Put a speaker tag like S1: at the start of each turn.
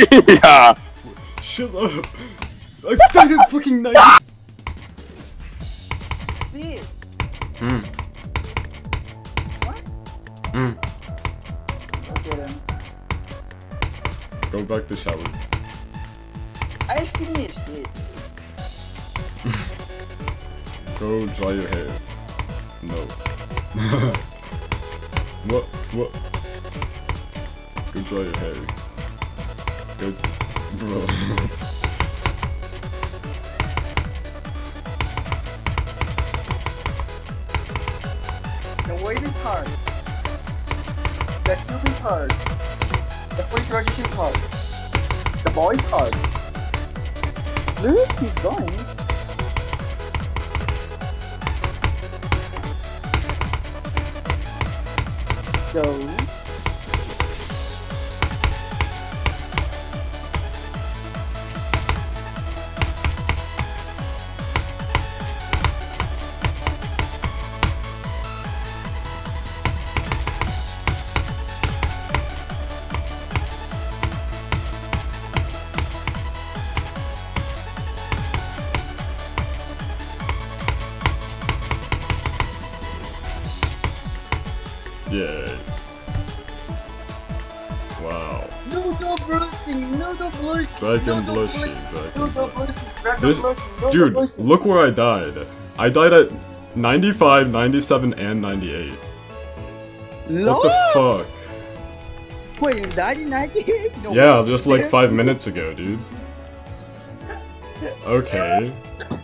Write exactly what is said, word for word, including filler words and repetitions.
S1: Yeah.
S2: Shut up. I died at fucking night.
S3: Bitch.
S2: Mm.
S3: What?
S2: Mm.
S3: Okay then.
S2: Go back to shower.
S3: I finished it.
S2: Go dry your hair. No. What? What? Go dry your hair. Go, bro.
S3: The wave is hard. The tube is hard. The free graduation is hard. The boy is hard. Look, he's going. So
S2: Yeah. Wow.
S3: no, no blushing, no, no blushing,
S2: Dragon
S3: no, no
S2: blushing,
S3: blushing,
S2: dragon
S3: no, no
S2: blushing.
S3: blushing, dragon
S2: This,
S3: blushing, no, no
S2: dude,
S3: blushing.
S2: look where I died. I died at ninety-five, ninety-seven, and ninety-eight. What the fuck?
S3: Wait, you died in ninety-eight? No
S2: Yeah,
S3: way.
S2: just like five minutes ago, dude. Okay.